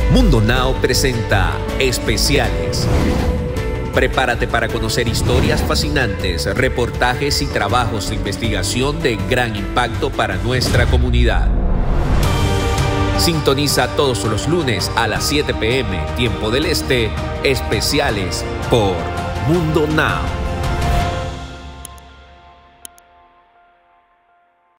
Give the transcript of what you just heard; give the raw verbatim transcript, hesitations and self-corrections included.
Mundo Now presenta Especiales. Prepárate para conocer historias fascinantes, reportajes y trabajos de investigación de gran impacto para nuestra comunidad. Sintoniza todos los lunes a las siete p m, tiempo del este, Especiales por Mundo Now.